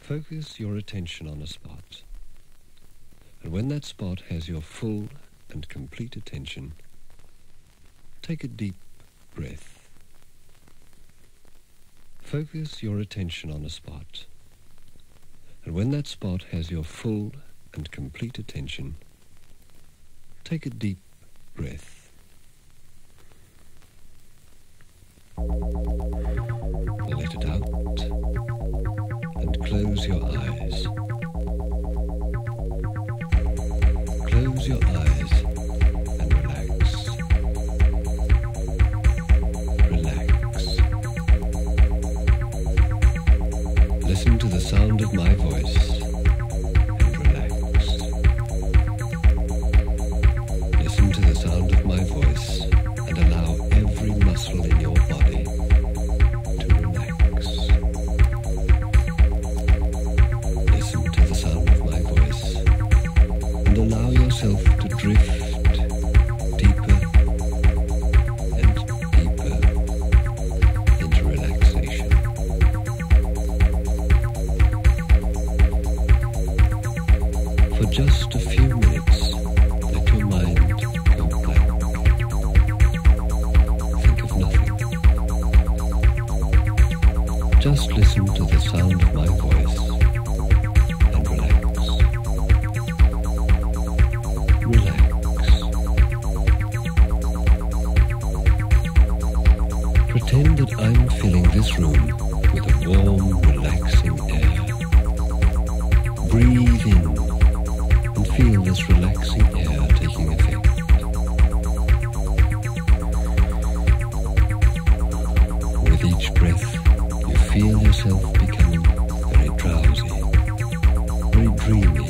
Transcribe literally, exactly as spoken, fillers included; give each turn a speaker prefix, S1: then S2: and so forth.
S1: Focus your attention on a spot, and when that spot has your full and complete attention, take a deep breath. Focus your attention on a spot, and when that spot has your full and complete attention, take a deep breath. Let it out and close your eyes. Close your eyes and relax. Relax. Listen to the sound of my voice and relax. Listen to the sound of my voice and allow every muscle in your body to relax. Listen to the sound of my voice and allow yourself to drift deeper and deeper into relaxation. For just a few minutes, let your mind go blank. Think of nothing. Just listen to the sound of my voice and relax. Relax. Pretend that I'm filling this room with a warm, relaxing air. Breathe in and feel this relaxing air taking effect. With each breath, you feel yourself becoming very drowsy, very dreamy.